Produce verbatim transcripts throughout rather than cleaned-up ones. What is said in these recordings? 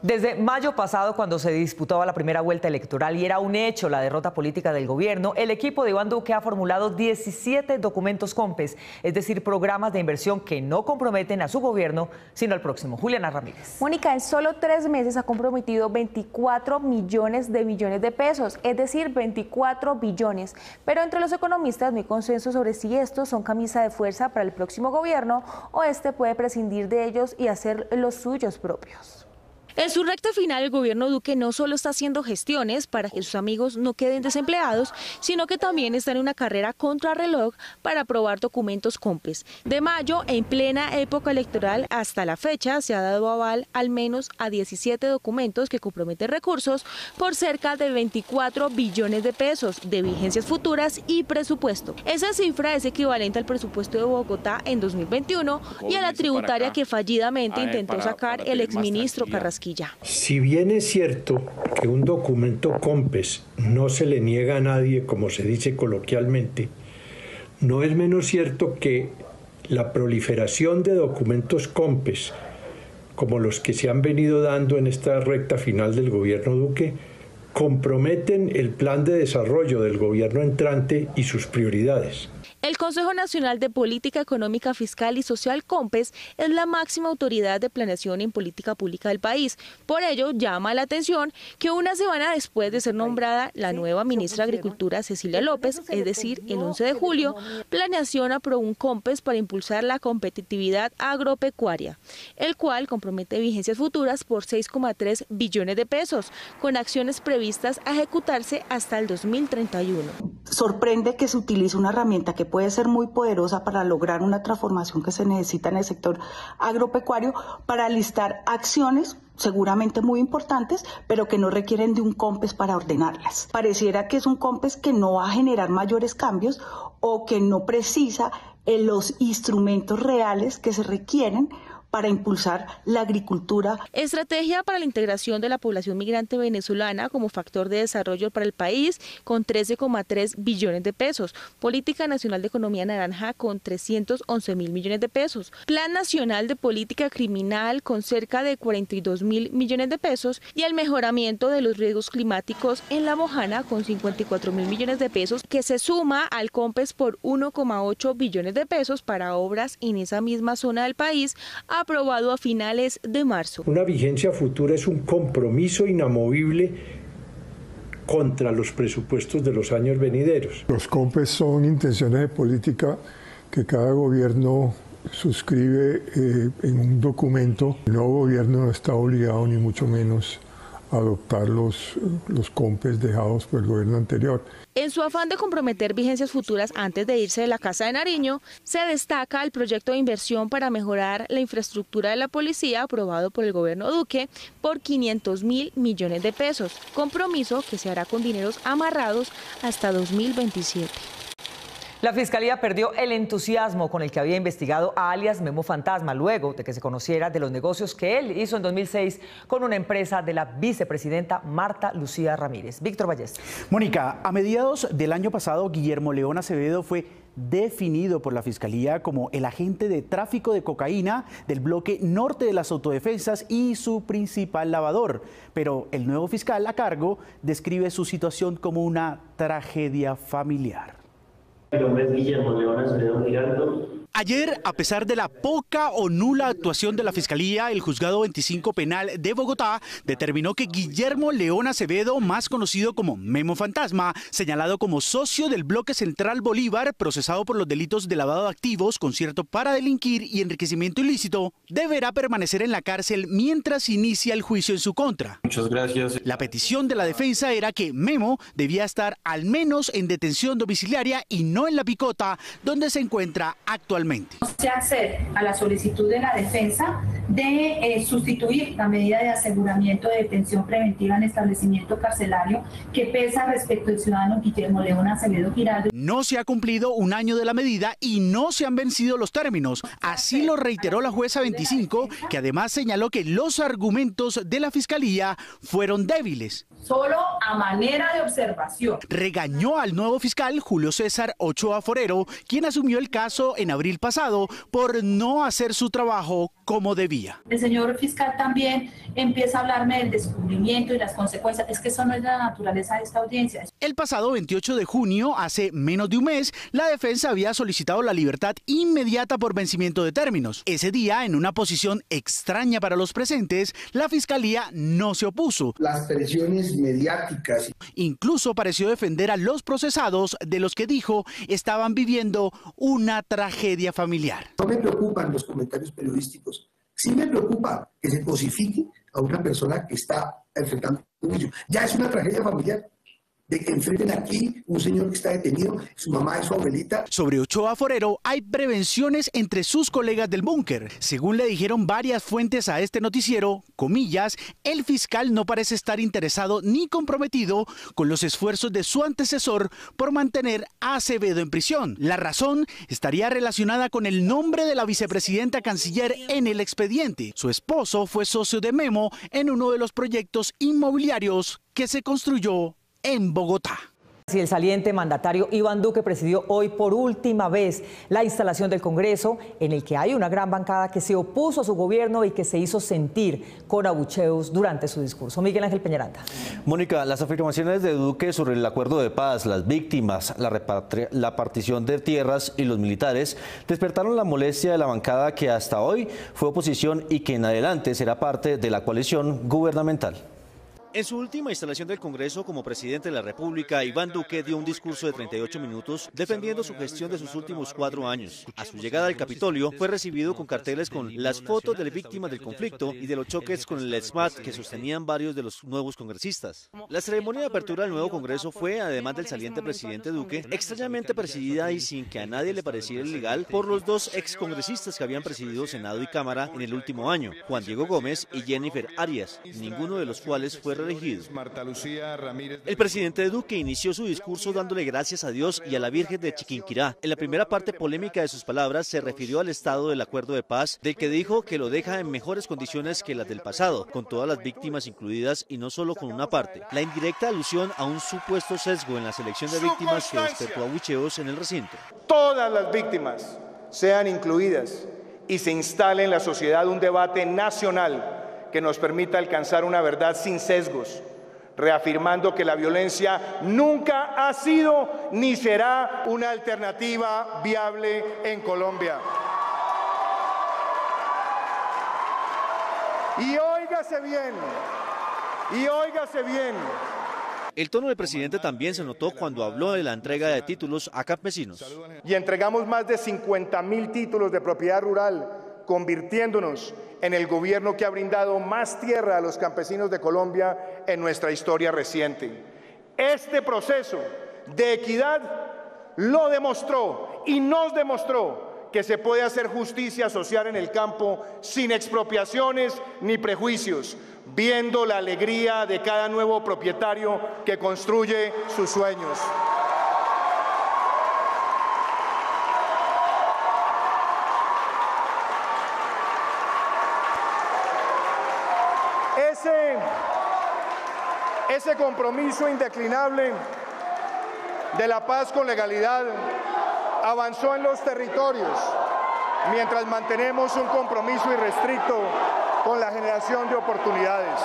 Desde mayo pasado, cuando se disputaba la primera vuelta electoral y era un hecho la derrota política del gobierno, el equipo de Iván Duque ha formulado diecisiete documentos COMPES, es decir, programas de inversión que no comprometen a su gobierno, sino al próximo. Juliana Ramírez. Mónica, en solo tres meses ha comprometido veinticuatro millones de millones de pesos, es decir, veinticuatro billones. Pero entre los economistas no hay consenso sobre si estos son camisa de fuerza para el próximo gobierno o este puede prescindir de ellos y hacer los suyos propios. En su recta final, el gobierno Duque no solo está haciendo gestiones para que sus amigos no queden desempleados, sino que también está en una carrera contrarreloj para aprobar documentos COMPES. De mayo, en plena época electoral, hasta la fecha, se ha dado aval al menos a diecisiete documentos que comprometen recursos por cerca de veinticuatro billones de pesos de vigencias futuras y presupuesto. Esa cifra es equivalente al presupuesto de Bogotá en dos mil veintiuno y a la tributaria que fallidamente intentó sacar el exministro Carrasquilla. Si bien es cierto que un documento COMPES no se le niega a nadie, como se dice coloquialmente, no es menos cierto que la proliferación de documentos COMPES, como los que se han venido dando en esta recta final del gobierno Duque, comprometen el plan de desarrollo del gobierno entrante y sus prioridades. El Consejo Nacional de Política Económica, Fiscal y Social, COMPES, es la máxima autoridad de planeación en política pública del país. Por ello, llama la atención que una semana después de ser nombrada la nueva ministra de Agricultura, Cecilia López, es decir, el once de julio, Planeación aprobó un COMPES para impulsar la competitividad agropecuaria, el cual compromete vigencias futuras por seis coma tres billones de pesos, con acciones previstas a ejecutarse hasta el dos mil treinta y uno. Sorprende que se utilice una herramienta que puede ser muy poderosa para lograr una transformación que se necesita en el sector agropecuario para listar acciones seguramente muy importantes, pero que no requieren de un COMPES para ordenarlas. Pareciera que es un COMPES que no va a generar mayores cambios o que no precisa en los instrumentos reales que se requieren para impulsar la agricultura. Estrategia para la integración de la población migrante venezolana como factor de desarrollo para el país con trece coma tres billones de pesos. Política Nacional de Economía Naranja con trescientos once mil millones de pesos. Plan Nacional de Política Criminal con cerca de cuarenta y dos mil millones de pesos. Y el mejoramiento de los riesgos climáticos en La Mojana con cincuenta y cuatro mil millones de pesos, que se suma al COMPES por uno coma ocho billones de pesos para obras en esa misma zona del país, aprobado a finales de marzo. Una vigencia futura es un compromiso inamovible contra los presupuestos de los años venideros. Los COMPES son intenciones de política que cada gobierno suscribe eh, en un documento. El nuevo gobierno no está obligado ni mucho menos a adoptar los, los COMPES dejados por el gobierno anterior. En su afán de comprometer vigencias futuras antes de irse de la Casa de Nariño, se destaca el proyecto de inversión para mejorar la infraestructura de la policía aprobado por el gobierno Duque por quinientos mil millones de pesos, compromiso que se hará con dineros amarrados hasta dos mil veintisiete. La Fiscalía perdió el entusiasmo con el que había investigado a alias Memo Fantasma luego de que se conociera de los negocios que él hizo en dos mil seis con una empresa de la vicepresidenta Marta Lucía Ramírez. Víctor Ballester. Mónica, a mediados del año pasado, Guillermo León Acevedo fue definido por la Fiscalía como el agente de tráfico de cocaína del bloque norte de las autodefensas y su principal lavador. Pero el nuevo fiscal a cargo describe su situación como una tragedia familiar. Mi nombre es Guillermo León Acevedo Giraldo. Ayer, a pesar de la poca o nula actuación de la Fiscalía, el Juzgado veinticinco Penal de Bogotá determinó que Guillermo León Acevedo, más conocido como Memo Fantasma, señalado como socio del Bloque Central Bolívar, procesado por los delitos de lavado de activos, concierto para delinquir y enriquecimiento ilícito, deberá permanecer en la cárcel mientras inicia el juicio en su contra. Muchas gracias. La petición de la defensa era que Memo debía estar al menos en detención domiciliaria y no en la picota, donde se encuentra actualmente. Se accede a la solicitud de la defensa de eh, sustituir la medida de aseguramiento de detención preventiva en establecimiento carcelario que pesa respecto al ciudadano Guillermo León Acevedo Giraldo. No se ha cumplido un año de la medida y no se han vencido los términos. Así lo reiteró la jueza veinticinco, que además señaló que los argumentos de la Fiscalía fueron débiles. Solo a manera de observación. Regañó al nuevo fiscal Julio César Ochoa Forero, quien asumió el caso en abril abril pasado por no hacer su trabajo como debía. El señor fiscal también empieza a hablarme del descubrimiento y las consecuencias. Es que eso no es la naturaleza de esta audiencia. El pasado veintiocho de junio, hace menos de un mes, la defensa había solicitado la libertad inmediata por vencimiento de términos. Ese día, en una posición extraña para los presentes, la fiscalía no se opuso. Las presiones mediáticas. Incluso pareció defender a los procesados, de los que dijo estaban viviendo una tragedia familiar. No me preocupan los comentarios periodísticos. Sí me preocupa que se cosifique a una persona que está enfrentando un juicio. Ya es una tragedia familiar. De que enfrenten aquí un señor que está detenido, su mamá y su abuelita. Sobre Ochoa Forero hay prevenciones entre sus colegas del búnker. Según le dijeron varias fuentes a este noticiero, comillas, el fiscal no parece estar interesado ni comprometido con los esfuerzos de su antecesor por mantener a Acevedo en prisión. La razón estaría relacionada con el nombre de la vicepresidenta canciller en el expediente. Su esposo fue socio de Memo en uno de los proyectos inmobiliarios que se construyó en Bogotá. Si el saliente mandatario Iván Duque presidió hoy por última vez la instalación del Congreso, en el que hay una gran bancada que se opuso a su gobierno y que se hizo sentir con abucheos durante su discurso. Miguel Ángel Peñaranda. Mónica, las afirmaciones de Duque sobre el acuerdo de paz, las víctimas, la, repatria, la partición de tierras y los militares despertaron la molestia de la bancada que hasta hoy fue oposición y que en adelante será parte de la coalición gubernamental. En su última instalación del Congreso como presidente de la República, Iván Duque dio un discurso de treinta y ocho minutos defendiendo su gestión de sus últimos cuatro años. A su llegada al Capitolio fue recibido con carteles con las fotos de las víctimas del conflicto y de los choques con el ESMAD que sostenían varios de los nuevos congresistas. La ceremonia de apertura del nuevo Congreso fue, además del saliente presidente Duque, extrañamente presidida y sin que a nadie le pareciera ilegal por los dos excongresistas que habían presidido Senado y Cámara en el último año, Juan Diego Gómez y Jennifer Arias, ninguno de los cuales fue elegido. El presidente Duque inició su discurso dándole gracias a Dios y a la Virgen de Chiquinquirá. En la primera parte polémica de sus palabras se refirió al estado del acuerdo de paz, del que dijo que lo deja en mejores condiciones que las del pasado, con todas las víctimas incluidas y no solo con una parte. La indirecta alusión a un supuesto sesgo en la selección de víctimas que despertó abucheos en el recinto. Todas las víctimas sean incluidas y se instale en la sociedad un debate nacional que nos permita alcanzar una verdad sin sesgos, reafirmando que la violencia nunca ha sido ni será una alternativa viable en Colombia. Y óigase bien, y óigase bien. El tono del presidente también se notó cuando habló de la entrega de títulos a campesinos. Y entregamos más de cincuenta mil títulos de propiedad rural, convirtiéndonos en el gobierno que ha brindado más tierra a los campesinos de Colombia en nuestra historia reciente. Este proceso de equidad lo demostró y nos demostró que se puede hacer justicia social en el campo sin expropiaciones ni prejuicios, viendo la alegría de cada nuevo propietario que construye sus sueños. Ese, ese compromiso indeclinable de la paz con legalidad avanzó en los territorios, mientras mantenemos un compromiso irrestricto con la generación de oportunidades.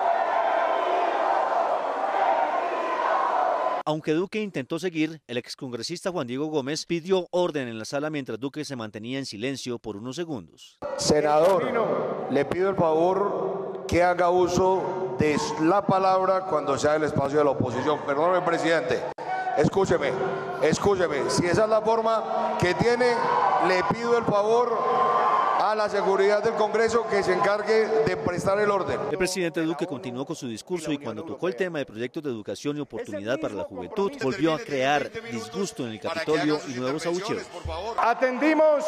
Aunque Duque intentó seguir, el excongresista Juan Diego Gómez pidió orden en la sala mientras Duque se mantenía en silencio por unos segundos. Senador, le pido el favor que haga uso de la palabra cuando sea el espacio de la oposición. Perdóneme, presidente. Escúcheme, escúcheme. Si esa es la forma que tiene, le pido el favor a la seguridad del Congreso que se encargue de prestar el orden. El presidente Duque continuó con su discurso y cuando tocó el tema de proyectos de educación y oportunidad para la juventud, volvió a crear disgusto en el Capitolio y nuevos abucheos. Atendimos,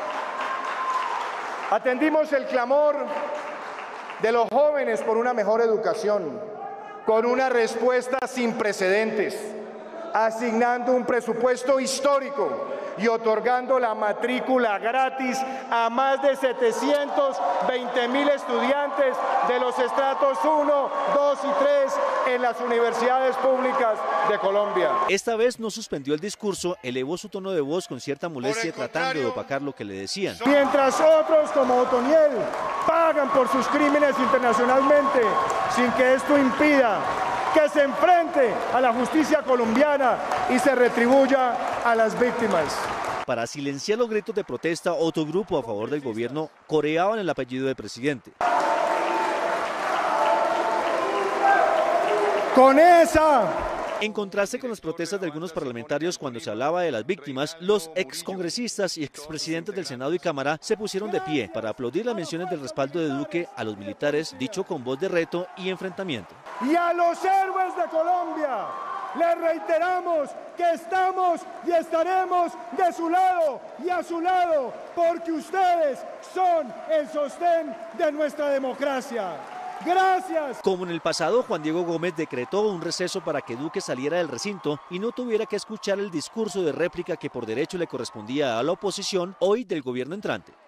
atendimos el clamor de los jóvenes por una mejor educación, con una respuesta sin precedentes, asignando un presupuesto histórico y otorgando la matrícula gratis a más de setecientos veinte mil estudiantes de los estratos uno, dos y tres en las universidades públicas de Colombia. Esta vez no suspendió el discurso, elevó su tono de voz con cierta molestia tratando de opacar lo que le decían. Mientras otros como Otoniel pagan por sus crímenes internacionalmente, sin que esto impida que se enfrente a la justicia colombiana y se retribuya a las víctimas. Para silenciar los gritos de protesta, otro grupo a favor del gobierno coreaban el apellido del presidente. Con esa... En contraste con las protestas de algunos parlamentarios cuando se hablaba de las víctimas, los excongresistas y expresidentes del Senado y Cámara se pusieron de pie para aplaudir las menciones del respaldo de Duque a los militares, dicho con voz de reto y enfrentamiento. Y a los héroes de Colombia les reiteramos que estamos y estaremos de su lado y a su lado, porque ustedes son el sostén de nuestra democracia. Gracias. Como en el pasado, Juan Diego Gómez decretó un receso para que Duque saliera del recinto y no tuviera que escuchar el discurso de réplica que por derecho le correspondía a la oposición hoy del gobierno entrante.